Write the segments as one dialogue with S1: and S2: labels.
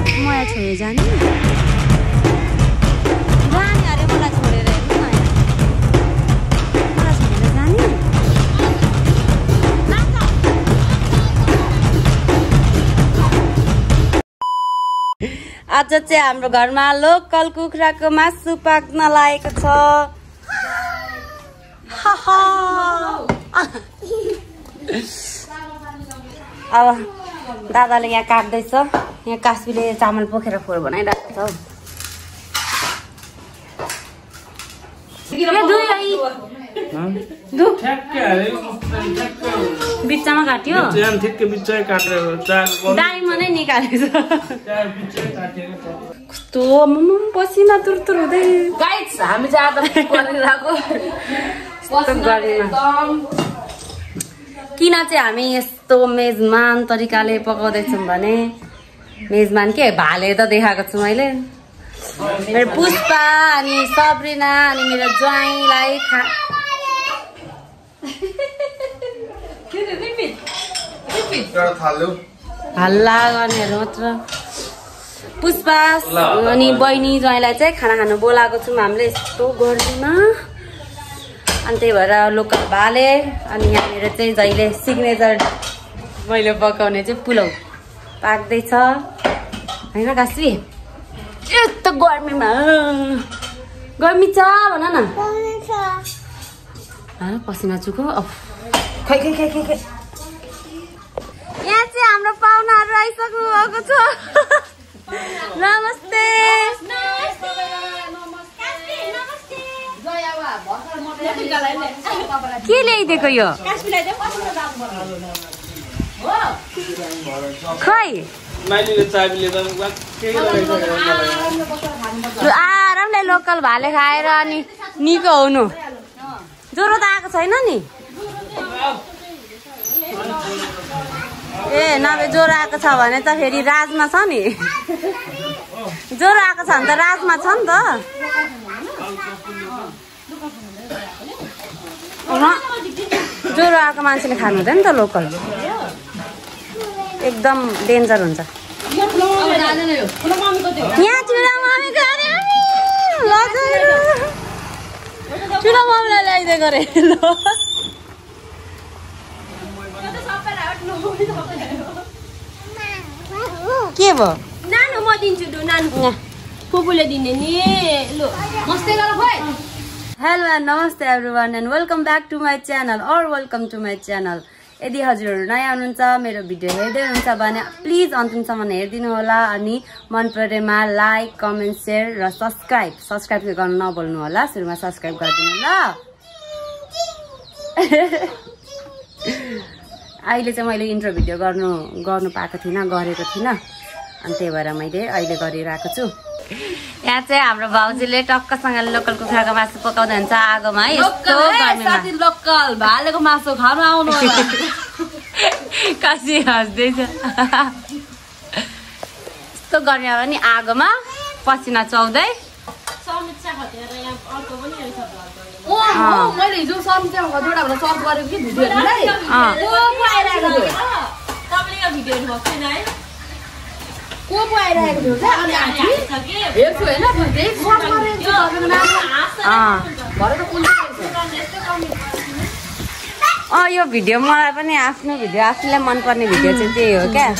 S1: माया छोडेर जाने जाने अरे मलाई छोडेर हेर्नु न मलाई छोडेर जाने आज चाहिँ हाम्रो घरमा लोकल कुखुराको मासु पाक्न लागेको छ। अब दादाले यहाँ काट्दैछ। यहाँ कास्मीले चामल पोखेर फोहोर बनाइरहेको छ। बिचमा काट्यो डाइमा नै निकालेछ। कस्तो पसिना तुरतुर हुँदै
S2: गाइस हामी चाहिँ आज गरिरहेको
S1: किन चाहिँ हामी यस्तो मेजमान तरिकाले पकाउँदैछौँ भने मेजमान के भाले त देखाएको छु मैले। मेरो पुष्पा अनि सब्रिना अनि मेरो ज्वाइँलाई हल्ला गर्नेहरू मात्र। पुष्पा अनि बहिनी ज्वाइँलाई चाहिँ खाना खानु बोलाएको छौँ हामीले यस्तो गर्मीमा। अनि त्यही भएर लोकल भाले अनि यहाँनिर चाहिँ जहिले सिग्नेचर मैले पकाउने चाहिँ पुलाउ पाक्दैछ होइन कास्वी। यस्तो गर्मीमा गर्मी छ भन न पसिना चुको। खै खै खै खै खै यहाँ चाहिँ हाम्रो पाहुनाहरू आइसक्नु भएको छ। नमस्ते के ल्याइदिएको यो खै आरामले लोकल भाले खाएर अनि निको हुनु। ज्वरो त आएको छैन नि? ए नभए ज्वरो आएको छ भने त फेरि राजमा छ नि। ज्वरो आएको छ भने त राजमा छ नि त। ज्वरो आएको मान्छेले खानु हुँदैन नि त लोकल। एकदम डेन्जर हुन्छ। यहाँ चुडा मम्मीको अरे चुडा मम्मीलाई ल्याइदिएको अरे ल के भयो?
S2: नानु म दिन्छु लु नानु फुपूले दिने नि लु मस्ते गर खोइ।
S1: हेलो एन्ड नमस्ते everyone and welcome back to my channel और वेलकम टु माई च्यानल। यदि हजुरहरू नयाँ हुनुहुन्छ मेरो भिडियो हेर्दै हुनुहुन्छ भने प्लिज अन्तिमसम्म हेरिदिनु होला। अनि मन परेमा लाइक कमेन्ट सेयर र सब्सक्राइब गर्नु नभुल्नु होला। सुरुमा सब्सक्राइब गरिदिनु ल। अहिले चाहिँ मैले इन्ट्रो भिडियो गर्नु पाएको थिइनँ गरेको थिइनँ अनि त्यही भएर मैले अहिले गरिरहेको छु। यहाँ चाहिँ हाम्रो भाउजूले टक्कसँगले लोकल कुखुराको मासु पकाउँदै हुन्छ आगोमा है। यस्तो गर्मीमा
S2: लोकल भालेको मासु खानु आउनु
S1: कासी हाँस्दैछ। यस्तो गर्मीमा पनि आगोमा पसिना चौदै।
S2: मैले हिजो समितिमा जोडा भनेर सर्च गरेको कि भिडियोहरूलाई को पो आइरहेको थियो अनि हेर्छु होइन
S1: यो भिडियो मलाई पनि आफ्नो भिडियो आफूलाई मनपर्ने भिडियो चाहिँ त्यही हो क्या।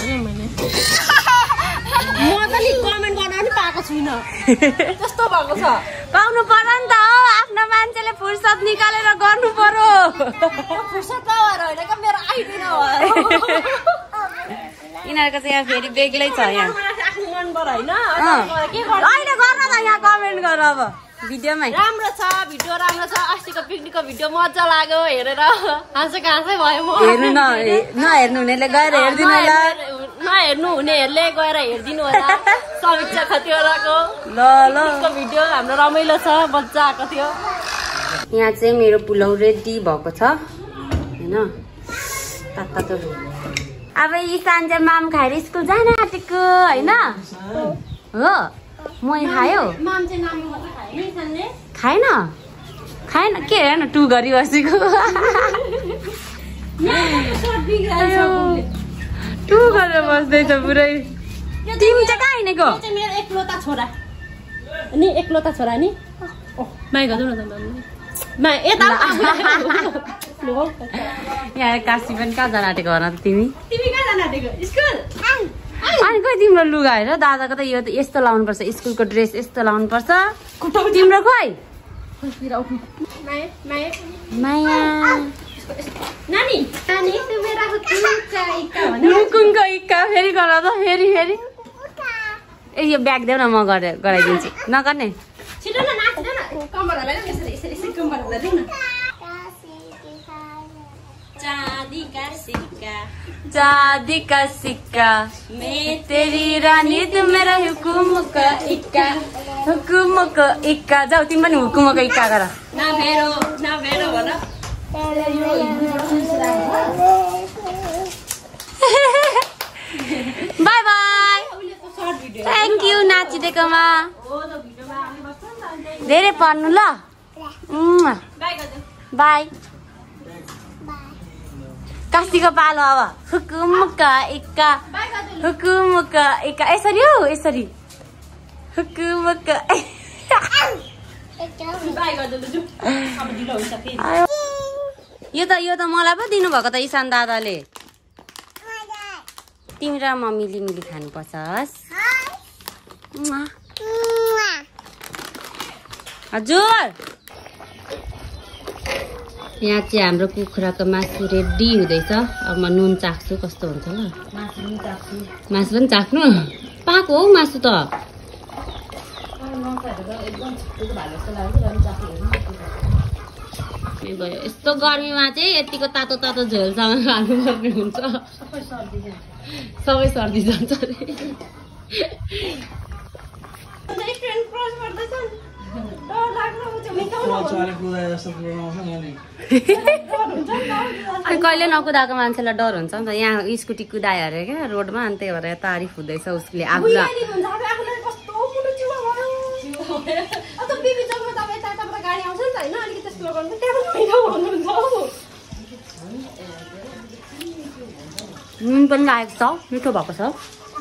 S2: म त नि कमेन्ट गर्न पनि पाएको छुइनँ त्यस्तो भएको छ।
S1: पाउनु पर्यो नि त हो आफ्नो मान्छेले फुर्सद निकालेर गर्नु पर्यो।
S2: फुर्सद नभएर होइन क्या मेरो आइडी नभएर
S1: यिनीहरूको चाहिँ यहाँ फेरि बेग्लै छ। यहाँ
S2: आफ्नो मनबाट होइन
S1: अहिले गर्न त यहाँ कमेन्ट गर अब भिडियोमै।
S2: राम्रो छ भिडियो राम्रो छ। अस्तिको पिकनिकको भिडियो मजा लाग्यो हेरेर हाँसेको हाँसै भयो म।
S1: हेर्नु नहेर्नु हुनेले गएर हेरिदिनु होला।
S2: नहेर्नु हुनेहरूले गएर हेरिदिनु होला। समीक्षा खतिवटाको
S1: ल
S2: भिडियो हाम्रो रमाइलो छ मजा आएको थियो।
S1: यहाँ चाहिँ मेरो पुलाउ रेडी भएको छ होइन तातो। अब ईशान चाहिँ माम खाएर स्कुल जान आँटेको होइन हो। मै खायो खाएन के हेर टु गरी बसेको टु गरेर बस्दैछ पुरै। तिमी चाहिँ कहाँ हिँडेको
S2: यो चाहिँ मेरो एकलौता छोरा नि एकलौता छोरा नि माइ गर्नु न त मा यता
S1: यहाँ काशी पनि कहाँ जान आँटेको भन त तिमी
S2: कहाँ जान आँटेको स्कुल
S1: अनि खोइ तिम्रो लुगा हेर दादाको त यो यस्तो लाउनुपर्छ स्कुलको ड्रेस यस्तो लाउनुपर्छ तिम्रो खोइ माया
S2: नानी
S1: हुकुमको इक्का फेरि गर त फेरि ए यो ब्याग देऊ न म गराइदिन्छु नगर्ने
S2: छिटो न नाच्दै न कम्बर हल्लाएर यसरी कम्बर हल्लाइदिउ न
S1: चाँदी का सिक्का मैं तेरी रानी तू मेरा हुकुम का इक्का जाऊ तिमी पनि हुकुमको इक्का गर
S2: ना मेरो भन
S1: बाई बाई थ्याङ्क यू नाचिदिएकोमा धेरै पढ्नु ल बाई काशीको पालो अब हुकुमका इक्का यसरी हौ यसरी हुकुमका यो त मलाई पो दिनुभएको त इसान दादाले तिमी र म मिली खानुपर्छ हजुर यहाँ चाहिँ हाम्रो कुखुराको मासु रेडी हुँदैछ अब म नुन चाख्छु कस्तो हुन्छ ल मासु पनि चाख्नु पाएको हौ मासु त भयो यस्तो गर्मीमा चाहिँ यतिको तातो झोलसँग खानुपर्ने हुन्छ सबै सर्दी जान्छ अनि कहिले नकुदाएको मान्छेलाई डर हुन्छ नि त यहाँ स्कुटी कुदायो अरे क्या रोडमा अनि त्यही भएर तारिफ हुँदैछ उसले आफूलाई नुन पनि लागेको छ मिठो भएको छ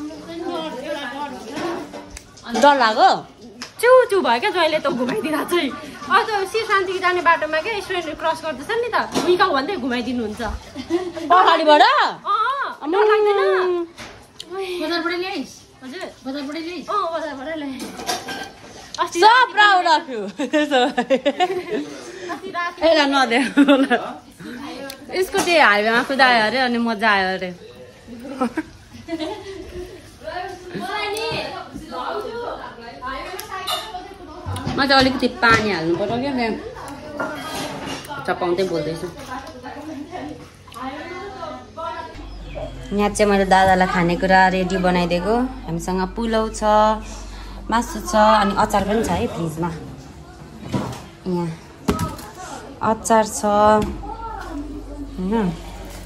S1: डर लाग्यो
S2: चु भयो क्या जहिले त घुमाइदिँदा चाहिँ त श्री शान्तिको जाने बाटोमा क्या स्टुडेन्ट क्रस गर्दैछ नि त उइकाउ भन्दै घुमाइदिनुहुन्छ
S1: पछाडिबाट
S2: डर लाग्दैन बजारबाट ल्याइस् हजुर बजारबाट ल्याइस् बजारबाट ल्याएँ
S1: सब राउ राख्यो नदे स्कुटी हाइवेमा कुदायो अरे अनि मजा आयो अरे म चाहिँ अलिकति पानी हाल्नु पर्यो क्या म्याम चपाउँदै बोल्दैछु यहाँ चाहिँ मैले दादालाई खानेकुरा रेडी बनाइदिएको हामीसँग पुलाउ छ मासु छ अनि अचार पनि छ है फ्रिजमा यहाँ अचार छ होइन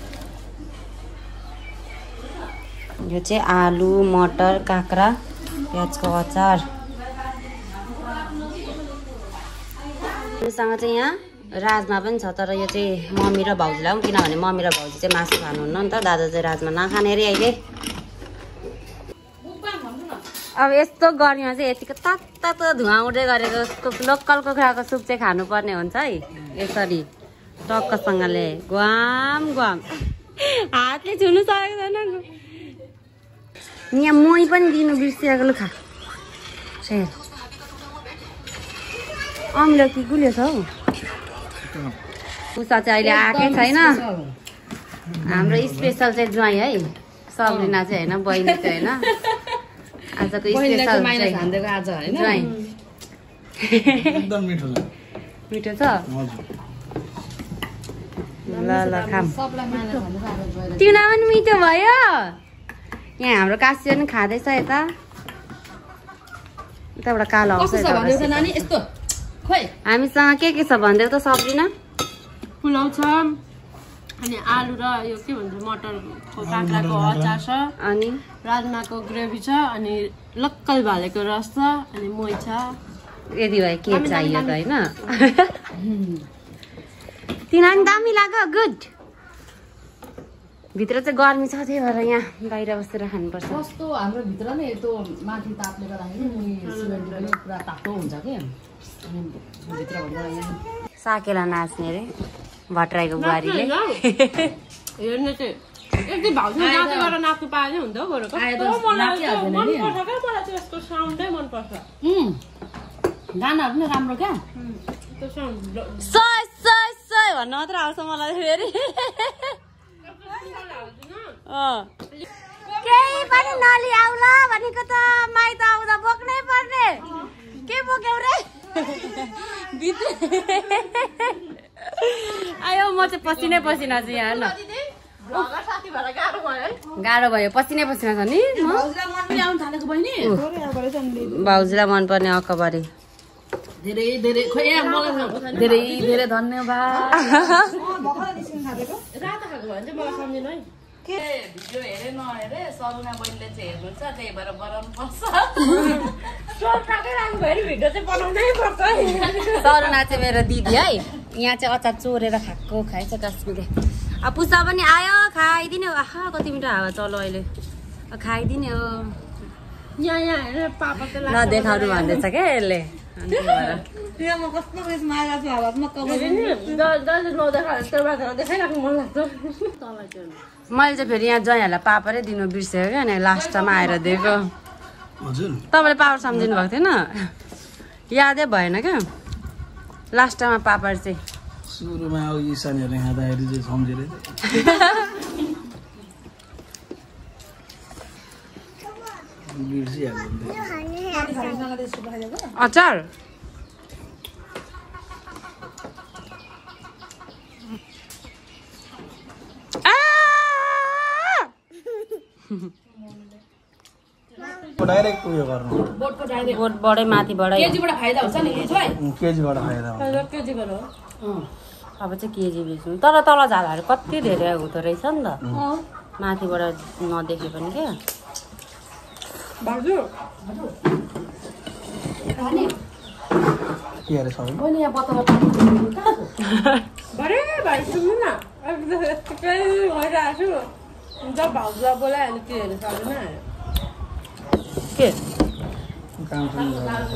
S1: यो चाहिँ आलु मटर काँक्रा प्याजको अचार हामीसँग चाहिँ यहाँ राजमा पनि छ तर यो चाहिँ मम्मी र भाउजूलाई पनि किनभने मम्मी र भाउजू चाहिँ मासु खानुहुन्न नि त दादा चाहिँ राजमा नखाने अरे अहिले अब यस्तो गर्मीमा चाहिँ यतिको तातो धुवा उड्दै गरेको लोकल कुखुराको सुप चाहिँ खानुपर्ने हुन्छ है यसरी टक्कसँगले ग्वाम हातले छुनु सकेको छैन यहाँ मही पनि दिनु बिर्सिरहेको लु खा अमिलो कि गुलियो छ हौ उषा चाहिँ अहिले आएकै छैन हाम्रो स्पेसल चाहिँ ज्वाइँ है सब्रिना चाहिँ होइन बहिनी चाहिँ होइन आजको स्पेसल ज्वाइँ मिठो छ ल खाम तिमीलाई पनि मिठो भयो यहाँ हाम्रो काशी पनि खाँदैछ यताबाट कालो आउँछ हामीसँग के छ भनिदेऊ त सब्रिना
S2: पुलाउ छ अनि आलु र यो के भन्छ मटरको काँक्राको अचार छ
S1: अनि
S2: राजमाको ग्रेभी छ अनि लक्कल भालेको रस छ अनि मोही छ
S1: यदि भए के चाहियो त होइन तिनीहरू दामी लाग्यो गुड भित्र चाहिँ गर्मी छ त्यही भएर यहाँ बाहिर बसेर खानुपर्छ
S3: कस्तो हाम्रो भित्र नै त्यो माथि तापले गर्दाखेरि मुनि सिमेन्ट पनि पुरा तातो हुन्छ के अनि भित्र भन्दा यहाँ
S1: साकेला नाच्ने रे भट्टराईको बुहारीले
S2: हेर्ने चाहिँ यति भाउजू नाच्दै गरेर नाच्नु पाए हुन्छ हौ बरु मनपर्छ क्या मलाई चाहिँ यसको साउन्डै मनपर्छ
S3: गानाहरू पनि राम्रो क्या
S2: त्यो साउन्ड
S1: सय सय सय भन्नु मात्र आउँछ मलाई फेरि केही पनि नली आउला भनेको त माइत आउँदा बोक्नै पर्ने के बोक्यौ रे आयो म चाहिँ पसिनै पसिना छु यहाँ ल गाह्रो भयो पसिनै पसिना छ नि भाउजूलाई मनपर्ने अकबरी
S3: धेरै धेरै धेरै धेरै धन्यवाद
S2: रातो खाएको भयो भने चाहिँ मलाई सम्झिनु है
S3: भिडियो हेरे नहेरे सरुना बहिनीले चाहिँ हेर्नुहुन्छ त्यही भएर बनाउनु पर्छ
S2: भिडियो चाहिँ बनाउनै पर्छ
S1: सरुना चाहिँ मेरो दिदी है यहाँ चाहिँ अचार चोरेर खाएको खाएछ काश्मीरले अब पुस्ता पनि आयो खाइदिने हो आहा कति मिठो हावा चल्यो अहिले खाइदिने हो
S2: यहाँ हेरेर पापा चाहिँ
S1: नदेखाउनु भन्दैछ क्या यसले
S2: देखाइराख्नु मन लाग्छ
S1: मैले चाहिँ फेरि यहाँ जयहरूलाई पापरै दिनु बिर्सेको क्या अनि लास्टमा आएर दिएको तपाईँले पापर सम्झिनु भएको थिएन यादै भएन क्या लास्टमा पापर चाहिँ
S4: सुरुमा अब यी सानीहरूले खाँदाखेरि चाहिँ सम्झेरै
S1: अचार
S4: डाइरेक्ट उयो गर्नु
S1: बोटबाटै माथिबाटै
S3: केजीबाट फाइदा हुन्छ नि
S4: केजीबाट फाइदा हुन्छ
S1: अब चाहिँ केजी बेच्नु तर तल झालाहरू कति धेरै हुँदो रहेछ नि त माथिबाट नदेखे पनि क्या
S2: भाउजू
S4: के अरे सबै
S3: बहिनी यहाँ बत्ता
S2: भरे भाइ सुन्नु न यत्तिकै भइरहेको छु जब भाउजूलाई बोलायो अनि त्यो हेर्नु सक्दैन
S1: के
S4: काम सुन्नु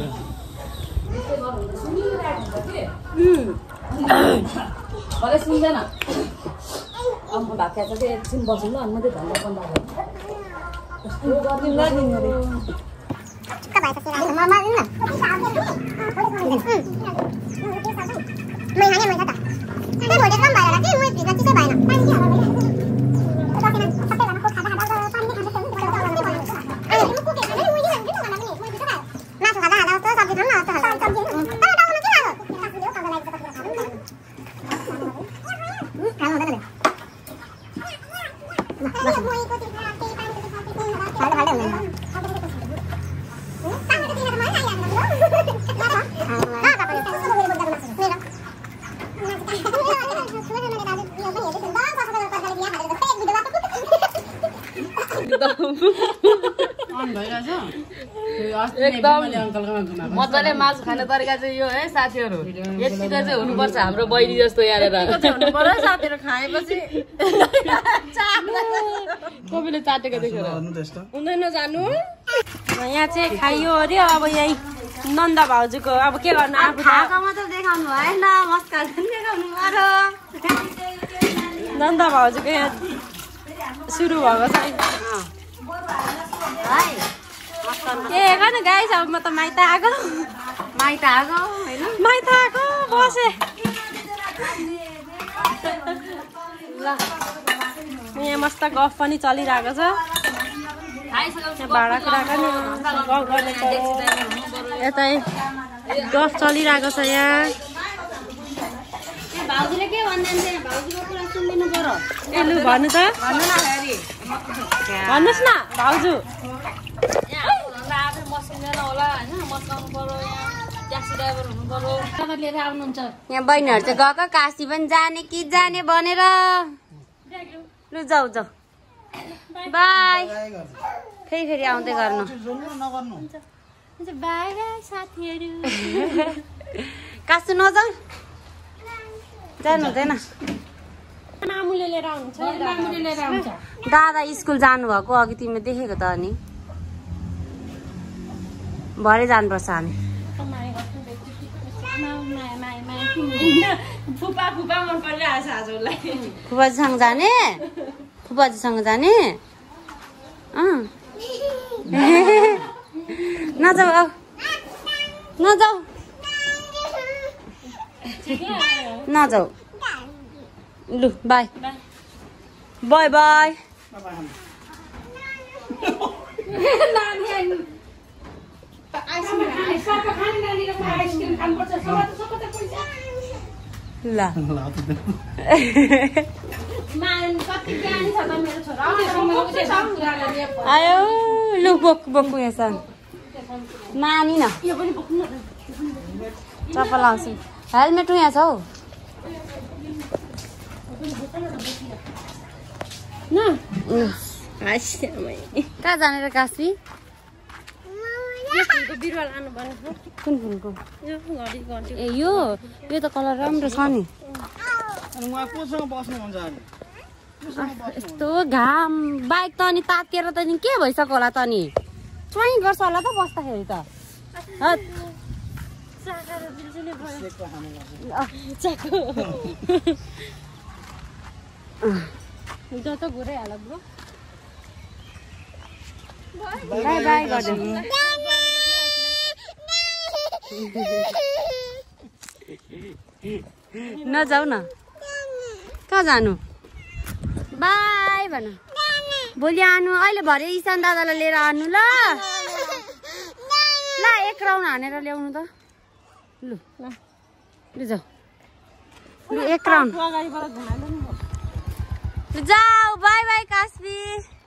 S3: भरे सुन्दैन अब भाग्य चाहिँ एकछिन बसौँ ल अनि मात्रै धन्दा बन्द मजाले मासु खाने तरिका चाहिँ यो है साथीहरू यतिको चाहिँ हुनुपर्छ हाम्रो बहिनी जस्तो यहाँनिर
S1: साथीहरू खाएपछि
S3: कपिले चाटेको देखेर
S1: हुँदैन जानु यहाँ चाहिँ खाइयो अरे अब यही नन्दा भाउजूको अब के गर्नु आफू खाएको मात्र देखाउनु भएन मस्का देखाउनु पर्यो नन्दा भाउजूको यहाँ सुरु भएको छ ए गर्नु गाइस अब म त माइत आएको होइन माइत आएको बसे ल यहाँ मस्त गफ पनि चलिरहेको छ भाँडाकुँडा पनि गफ गर्ने यतै गफ चलिरहेको छ यहाँ भाउजूले के भन्नुहुन्छ भाउजूको कुरा सुनिदिनु पर्यो ए लु भन्नु त भन्नुहोस् न भाउजू यहाँ बहिनीहरू चाहिँ गएको काशी पनि जाने कि जाने भनेर लु जाऊ जाऊ बाई फेरि आउँदै गर्नु बाई साथीहरू काशी नजाऊ जानु हुँदैन
S2: मामुले लिएर आउँछ
S3: मामुले लिएर आउँछ
S1: दादा स्कुल जानुभएको अघि तिमीले देखेको त अनि भरे जानुपर्छ हामी
S2: फुपा मन परिरहेको छ आज उसलाई
S1: फुपाजीसँग जाने फुपाजीसँग जाने नजाऊ औ नजाऊ नजाऊ लु बाई बाई बाई ल आयो लु बोक्नु बोक्नु यहाँ नानी न चप्पल लाउँछु हेलमेट यहाँ छ हौ कहाँ जाने र कास्वी
S2: बिरुवा लानु पर्ने
S1: कुन फुलको ए यो त कलर राम्रो छ नि यस्तो घाम बाइक त अनि तातिएर त नि के भइसक्यो होला त नि चुवाइ गर्छ होला त बस्दाखेरि त घुराइहाल ब्रो बाई बाई गरिदिनु नजाऊ न कहाँ जानु बाई भन भोलि आनु अहिले भरे ईशान दादालाई लिएर आनु ल ल एक राउन्ड हानेर ल्याउनु त लु लु जाऊ लु एक राउन्ड जाऊ बाई बाई कास्वी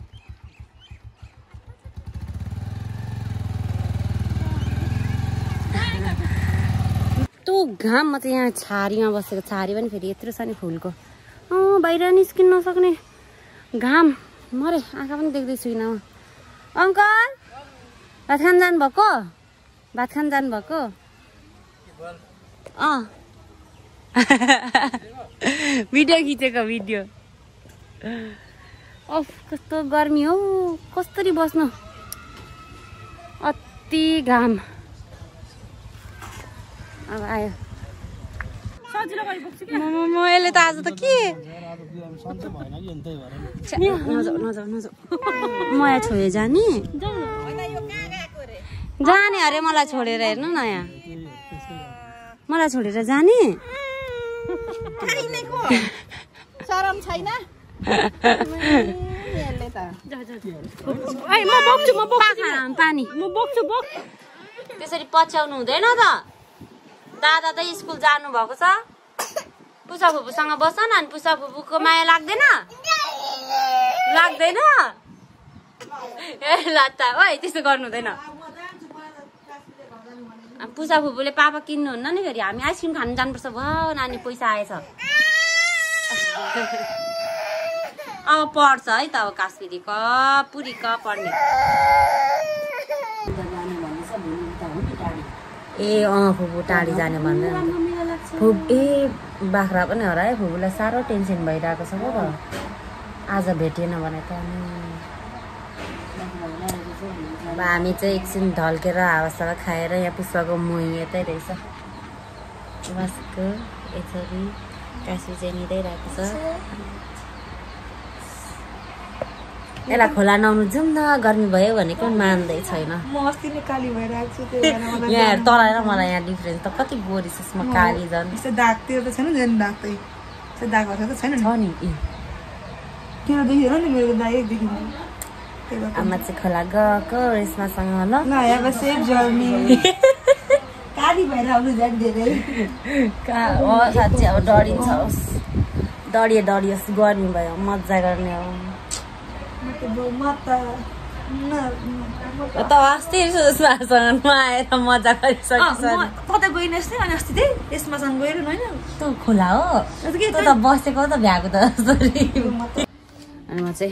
S1: यस्तो घाममा चाहिँ यहाँ छारीमा बसेको छारी पनि फेरि यत्रो छ नि फुलको बाहिर निस्किन नसक्ने घाम मरे आँखा पनि देख्दै छुइनँ अङ्कल भात खान जानुभएको भात खान जानुभएको भिडियो खिचेको भिडियो अफ कस्तो गर्मी हौ कसरी बस्नु अति घाम अब आयो मैले त आज त के नजाऊ नजाऊ नजाऊ मया छोए जाने जाने अरे मलाई छोडेर हेर्नु न यहाँ मलाई छोडेर जाने
S3: शरम छैन
S1: पानी त्यसरी पच्याउनु हुँदैन त दादा त स्कुल जानु भएको छ पुसा फुपूसँग बस न अनि पुसा फुपूको माया लाग्दैन लाग्दैन ए लात्ता ओइ त्यस्तो गर्नु हुँदैन पुसा फुपूले पापा किन्नुहुन्न नि फेरि हामी आइसक्रिम खानु जानुपर्छ भयो नानी पैसा आएछ अब पढ्छ है त अब काश्मीरी क पुरी क पढ्ने ए फुपू टाढी जाने भन्दै ए बाख्रा पनि हो र है फुपूलाई साह्रो टेन्सन भइरहेको छ त आज भेटिएन भने त अब हामी चाहिँ एकछिन ढल्केर हावासावा खाएर यहाँ पुष्पको मोही यतै रहेछ बसको यसरी काशी चाहिँ निदाइरहेको छ यसलाई खोला नुहाउनु जाउँ न गर्मी भयो भनेको मान्दै छैन यहाँ तँलाई र मलाई यहाँ डिफ्रेन्स त कति गोरी छ म काली झन् आमा चाहिँ खोला गएको रेशमासँग ल साँच्ची अब डरिन्छ डरियोस् गर्मी भयो मजा गर्ने हो त अस्ति रेशमासँग नआएर मजा गरिसकिस् खोला हो त बसेको त भ्याएको त अनि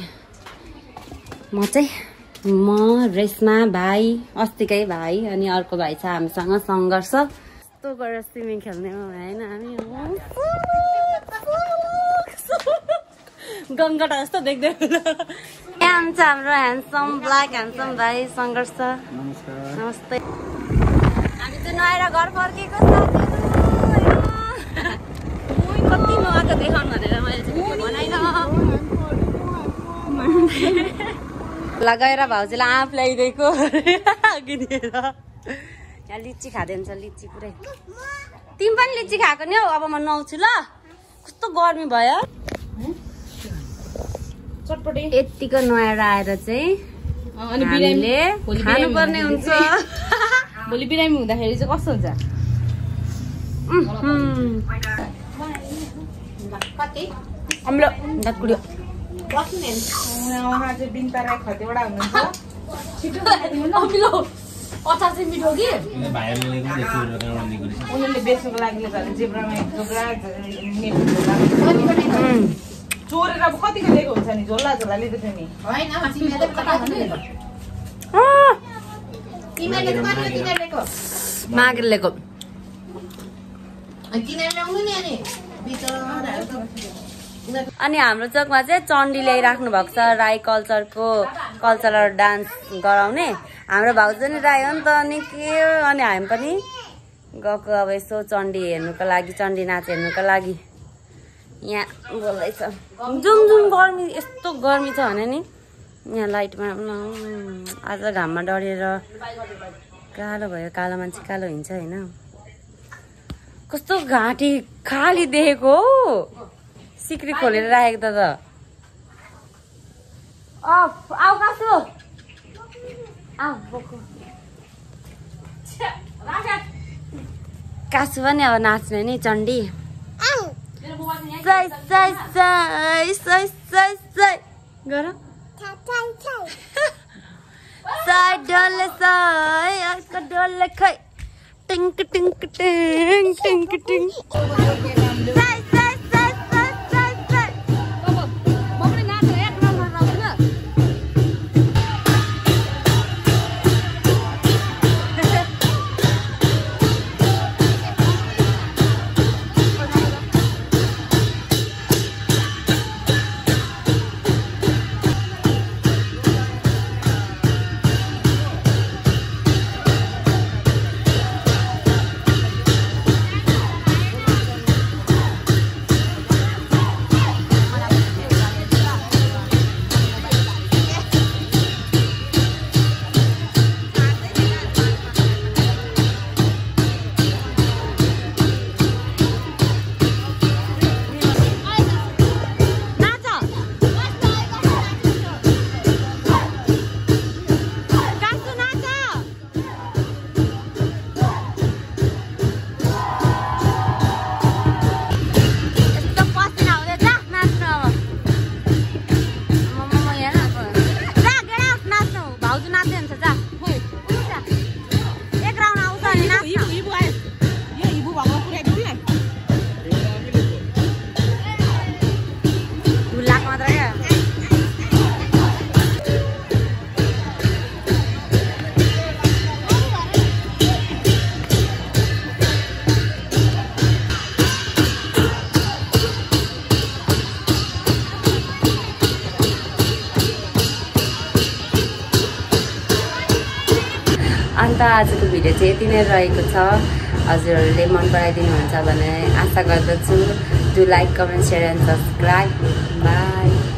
S1: म रेशमा भाइ अस्तिकै भाइ अनि अर्को भाइ छ हामीसँग सङ्घर्ष यस्तो गरेर स्विमिङ खेल्ने हो होइन हामी
S2: गङ्गटा जस्तो देख्दै
S1: यहाँ हुन्छ हाम्रो ह्यान्डसम ब्ल्याक ह्यान्डसम भाइ सङ्घर्ष
S4: नमस्कार
S1: नमस्ते हामी चाहिँ नआएर घर फर्केको कति नआएको देखाउनु भनेर मैले चाहिँ बनाइन लगाएर भाउजूलाई आँप ल्याइदिएको किनेर यहाँ लिची खाँदै हुन्छ लिची पुरै तिमी पनि लिची खाएको नि हौ अब म नुहाउँछु ल कस्तो गर्मी भयो
S2: चटपटे
S1: यतिको नुहाएर आएर चाहिँ
S2: अनि
S1: हामीले खानुपर्ने हुन्छ
S2: भोलि बिरामी हुँदाखेरि चाहिँ कस्तो हुन्छ
S1: अम्लो डाकुड्यो
S3: अमिलो अचार चाहिँ मिठो कि
S2: उनीहरूले बेच्नुको लागि जेब्रामा चोरेर अब कतिको लिएको हुन्छ नि झोला झोला लिएको थियो नि
S1: मागेर ल्याएको अनि हाम्रो चोकमा चाहिँ चण्डी ल्याइराख्नु भएको छ राई कल्चरल डान्स गराउने हाम्रो भाउजू नि राई हो नि त अनि के अनि हामी पनि गएको अब यसो चण्डी हेर्नुको लागि चण्डी नाच हेर्नुको लागि यहाँ बोल्दैछ जुम गर्मी यस्तो गर्मी छ भने नि यहाँ लाइटमा आज घाममा डढेर कालो भयो कालो मान्छे कालो हिँड्छ होइन कस्तो घाँटी खाली देखेको हौ सिक्री खोलेर राखेको त आऊ कासु कासु पनि अब नाच्ने नि चण्डी गर डोले खै टिङ्क टिङ्क टिङ टिङ्क टिङ अन्त आजको भिडियो चाहिँ यति नै रहेको छ हजुरहरूले मन पराइदिनुहुन्छ भने आशा गर्दछु do like comment share and subscribe by